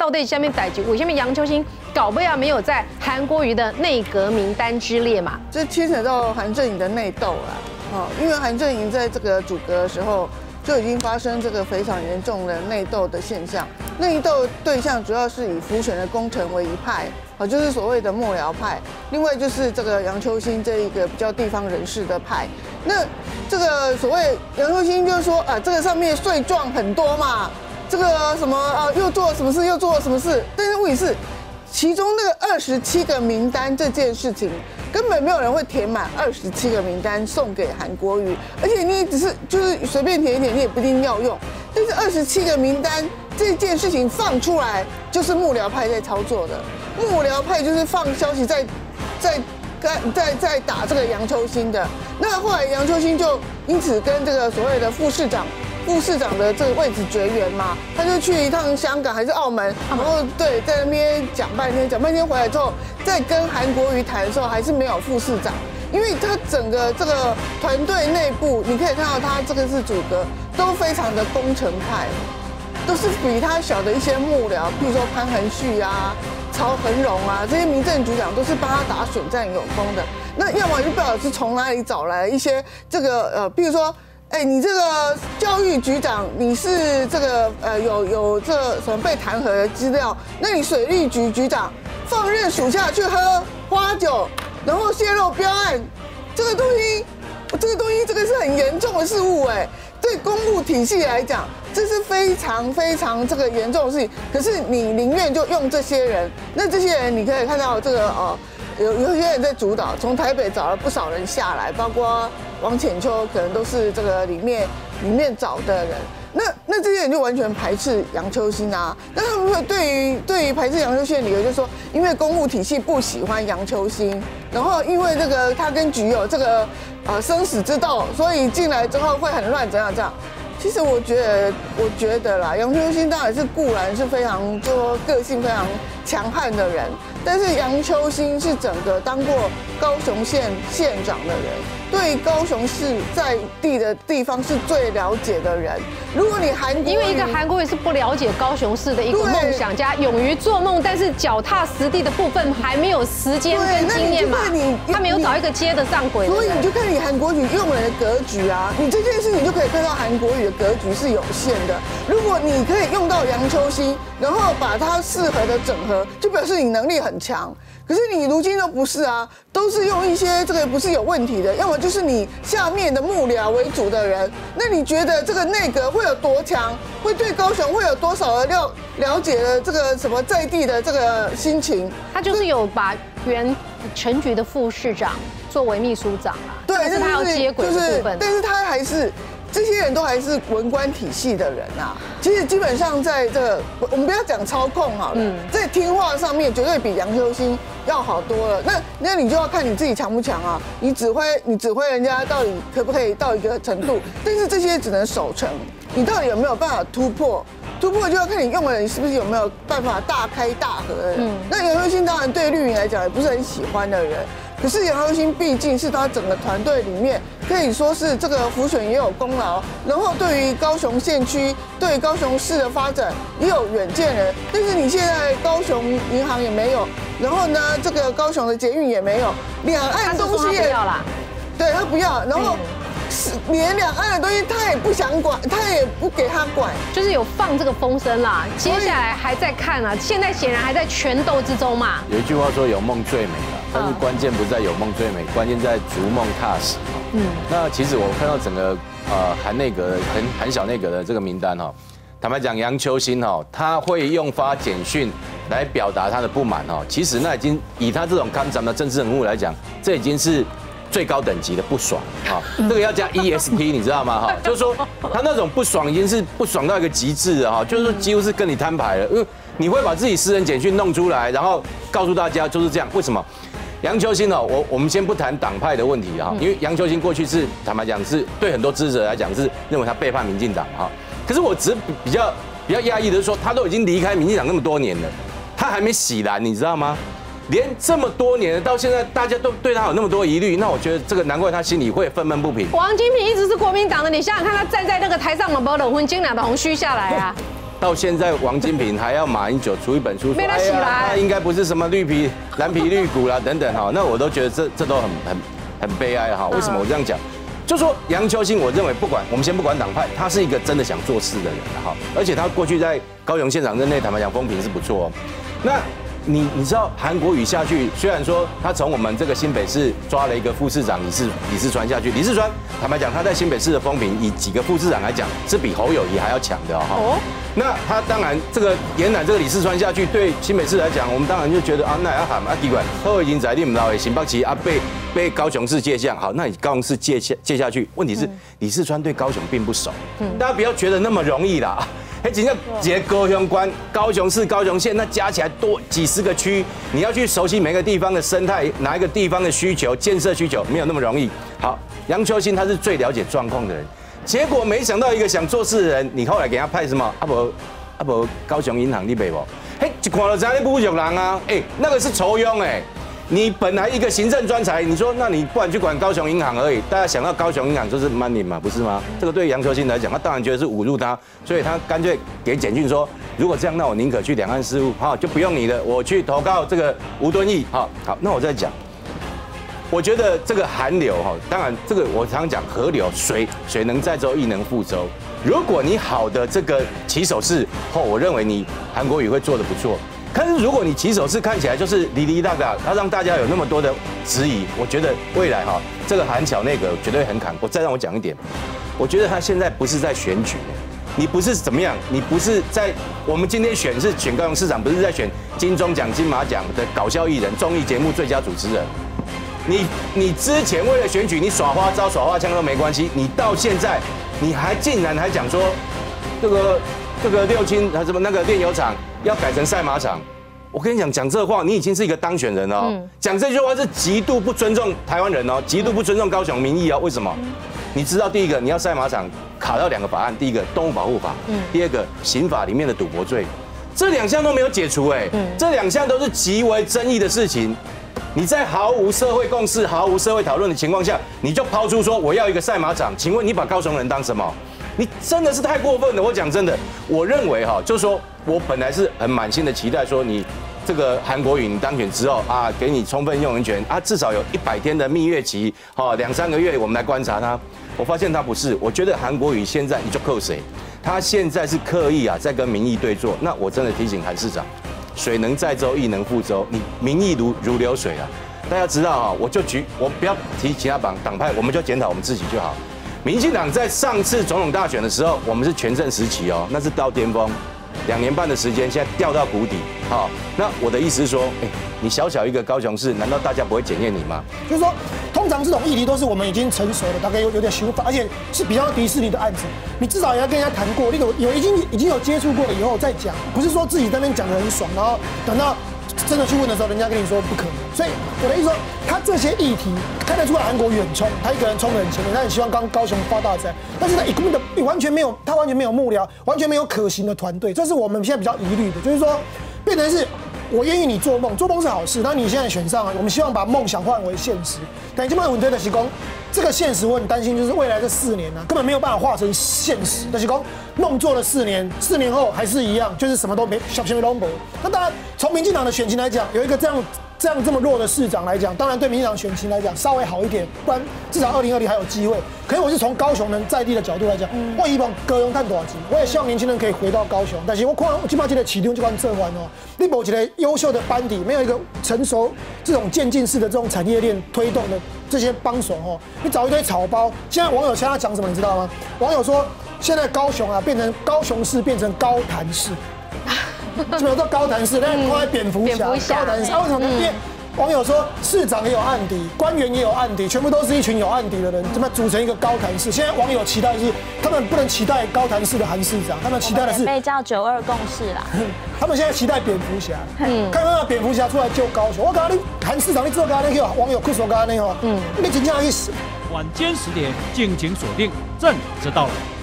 到底下面逮级，为什么杨秋兴搞不好没有在韩国瑜的内阁名单之列嘛？ 这牵扯到韩正营的内斗啦，因为韩正营在这个组阁的时候就已经发生这个非常严重的内斗的现象。内斗对象主要是以辅选的功臣为一派，就是所谓的幕僚派，另外就是这个杨秋兴这一个比较地方人士的派。那这个所谓杨秋兴就是说这个上面税状很多嘛，这个什么又做了什么事又做了什么事，但是问题是，其中那个27个名单这件事情，根本没有人会填满27个名单送给韩国瑜，而且你只是就是随便填一填，你也不一定要用。但是27个名单这件事情放出来，就是幕僚派在操作的，幕僚派就是放消息在打这个杨秋兴的。那后来杨秋兴就因此跟这个所谓的副市长的这个位置绝缘嘛，他就去一趟香港还是澳门，然后对在那边讲半天回来之后，再跟韩国瑜谈的时候还是没有副市长，因为他整个这个团队内部，你可以看到他这个是组阁都非常的工程派，都是比他小的一些幕僚，譬如说潘恒旭啊、曹恒荣啊这些民政局长都是帮他打选战有功的。那要么就不知道是从哪里找来一些这个譬如说。你这个教育局长，你是这个有这什么被弹劾的资料？那你水利局局长放任属下去喝花酒，然后泄露标案，这个东西这个是很严重的事物对公务体系来讲，这是非常非常这个严重的事情。可是你宁愿就用这些人，那这些人你可以看到这个有些人在主导，从台北找了不少人下来，包括王浅秋，可能都是这个里面找的人。那这些人就完全排斥杨秋兴啊。那他们会对于排斥杨秋兴的理由就是说，因为公务体系不喜欢杨秋兴，然后因为这个他跟局有这个生死之斗，所以进来之后会很乱，怎样这样。其实我觉得啦，杨秋兴当然是固然是非常说个性非常强悍的人，但是杨秋兴是整个当过高雄县县长的人，对高雄市在地的地方是最了解的人。如果你因为一个韩国瑜是不了解高雄市的一个梦想家，勇于做梦，但是脚踏实地的部分还没有时间跟经验嘛，他没有找一个接得上轨的人。 所以你就看你韩国瑜用人的格局啊，你这件事情就可以看到韩国瑜的格局是有限的。如果你可以用到杨秋兴，然后把他适合的整合，就表示你能力很强。可是你如今都不是啊，都是用一些这个不是有问题的，要么就是你下面的幕僚为主的人。那你觉得这个内阁会有多强？会对高雄会有多少的了解的这个什么在地的这个心情？ 他就是有把原陈局的副市长作为秘书长啊， 对， 这是他要接轨的部分。 但是他还是。这些人都还是文官体系的人啊，其实基本上在这个我们不要讲操控好了，在听话上面绝对比杨秋兴要好多了。那你就要看你自己强不强啊，你指挥人家到底可不可以到一个程度，但是这些只能守成，你到底有没有办法突破？突破就要看你用的人是不是有没有办法大开大合的人。那杨秋兴当然对绿营来讲也不是很喜欢的人。可是杨秋兴毕竟是他整个团队里面可以说是这个辅选也有功劳，然后对于高雄县区、对高雄市的发展也有远见人。但是你现在高雄银行也没有，然后呢，这个高雄的捷运也没有，两岸东西也不要啦， 对他不要，然后连两岸的东西他也不想管，他也不给他管， 就是有放这个风声啦。接下来还在看啊，现在显然还在权斗之中嘛。 有一句话说有梦最美啦，但是关键不在有梦最美，关键在逐梦踏实。那其实我看到整个韩内阁韩小内阁的这个名单坦白讲，杨秋兴他会用发简讯来表达他的不满其实那已经以他这种看咱们的政治人物来讲，这已经是最高等级的不爽这个要加 ESP 你知道吗就是说他那种不爽已经是不爽到一个极致了就是说几乎是跟你摊牌了，因为你会把自己私人简讯弄出来，然后告诉大家就是这样。为什么？杨秋兴我们先不谈党派的问题因为杨秋兴过去是坦白讲是对很多支持者来讲是认为他背叛民进党可是我只是比较讶异的是说，他都已经离开民进党那么多年了，他还没洗蓝，你知道吗？连这么多年到现在，大家都对他有那么多疑虑，那我觉得这个难怪他心里会愤懑不平。 王金平一直是国民党的，你想想看，他站在那个台上嘛，没冷婚金两的红须下来啊。 到现在王金平还要马英九出一本书说，哎呀，他应该不是什么蓝皮绿骨啦等等哈，那我都觉得这都很悲哀哈。为什么我这样讲？就说杨秋兴，我认为我们先不管党派，他是一个真的想做事的人哈，而且他过去在高雄县长任内，坦白讲风评是不错。那你知道韩国瑜下去，虽然说他从我们这个新北市抓了一个副市长李世川下去，李世川坦白讲他在新北市的风评，以几个副市长来讲，是比侯友宜还要强的哈。那他当然这个延揽这个李世川下去，对新北市来讲，我们当然就觉得啊，那要喊啊，奇怪，后已经在你们老的新北市啊被高雄市借项，好，那你高雄市借下去，问题是李世川对高雄并不熟，大家不要觉得那么容易啦。哎，真正结高雄关、高雄市、高雄县，那加起来多几十个区，你要去熟悉每个地方的生态，哪一个地方的需求、建设需求，没有那么容易。好，杨秋兴他是最了解状况的人，结果没想到一个想做事的人，你后来给他派什么？不，高雄银行你背不？嘿，一看就知道你侮辱人啊！哎，那个是酬庸哎。你本来一个行政专才，你说那你不然去管高雄银行而已，大家想到高雄银行就是 money 嘛，不是吗？这个对杨秋兴来讲，他当然觉得是侮辱他，所以他干脆给简讯说，如果这样，那我宁可去两岸事务，哈，就不用你的，我去投靠这个吴敦义，哈，好，那我再讲，我觉得这个韩流哈，当然这个我常讲河流，水能载舟，亦能覆舟。如果你好的这个起手式后，我认为你韩国瑜会做得不错。但是如果你起手式看起来就是哩哩啦啦，他让大家有那么多的质疑，我觉得未来哈，这个韩乔内阁绝对很坎坷。再让我讲一点，我觉得他现在不是在选举，你不是怎么样，你不是在我们今天选高雄市长，不是在选金钟奖、金马奖的搞笑艺人、综艺节目最佳主持人。你之前为了选举，你耍花招、耍花枪都没关系，你到现在你竟然还讲说这个六轻什么那个炼油厂要改成赛马场，我跟你讲这话，你已经是一个当选人哦，讲这句话是极度不尊重台湾人哦，极度不尊重高雄民意哦。为什么？你知道第一个你要赛马场卡到2个法案，第一个动物保护法，第二个刑法里面的赌博罪，这2项都没有解除哎，这2项都是极为争议的事情。你在毫无社会共识、毫无社会讨论的情况下，你就抛出说我要一个赛马场，请问你把高雄人当什么？你真的是太过分了！我讲真的，我认为哈，就是说我本来是很满心的期待说你这个韩国瑜你当选之后啊，给你充分用人权啊，至少有100天的蜜月期，哈，2、3个月我们来观察他。我发现他不是，我觉得韩国瑜现在你就扣谁？他现在是刻意啊在跟民意对坐。那我真的提醒韩市长，水能载舟，亦能覆舟，你民意如流水啊！大家知道哈，我不要提其他党派，我们就检讨我们自己就好。民进党在上次总统大选的时候，我们是全盛时期哦，那是到巅峰，2年半的时间，现在掉到谷底。好，那我的意思是说，你小一个高雄市，难道大家不会检验你吗？ 就是说，通常这种议题都是我们已经成熟了，大概有点想法，而且是比较迪士尼的案子，你至少也要跟人家谈过，那个已经有接触过了以后再讲，不是说自己在那边讲得很爽，然后等到真的去问的时候，人家跟你说不可能。所以我的意思说，他这些议题看得出来韩国瑜很冲，他一个人冲得很前面，他很希望高雄发大财，但是他根本的完全没有幕僚，完全没有可行的团队，这是我们现在比较疑虑的，就是说变成是我愿意你做梦是好事，那你现在选上了，我们希望把梦想换为现实。但这么稳定的是说，这个现实我很担心，就是未来这4年根本没有办法化成现实。就是说梦做了4年，4年后还是一样，就是什么都没，小没拢没。那当然，从民进党的选情来讲，有一个这么弱的市长来讲，当然对民进党选情来讲稍微好一点，不然至少2020还有机会。可是我是从高雄人在地的角度来讲，我希望高雄探多少级，我也希望年轻人可以回到高雄。但是我看我起码这个市场这款这环哦，你没有一个优秀的班底，没有一个成熟这种渐进式的这种产业链推动的这些帮手哦，你找一堆草包。现在网友现在讲什么，你知道吗？网友说现在高雄高雄市变成高潭市。什么叫高潭市？那放在蝙蝠侠高潭市，为什么？因为网友说市长也有案底，官员也有案底，全部都是一群有案底的人，怎么组成一个高潭市？现在网友期待的是，他们不能期待高潭市的韩市长，他们期待的是被叫92共识啦。 他们现在期待蝙蝠侠，看到蝙蝠侠出来救高雄。我讲你韩市长，你做干那个网友哭说干那个，你真正去死。 晚间10点，敬请锁定，朕知道了。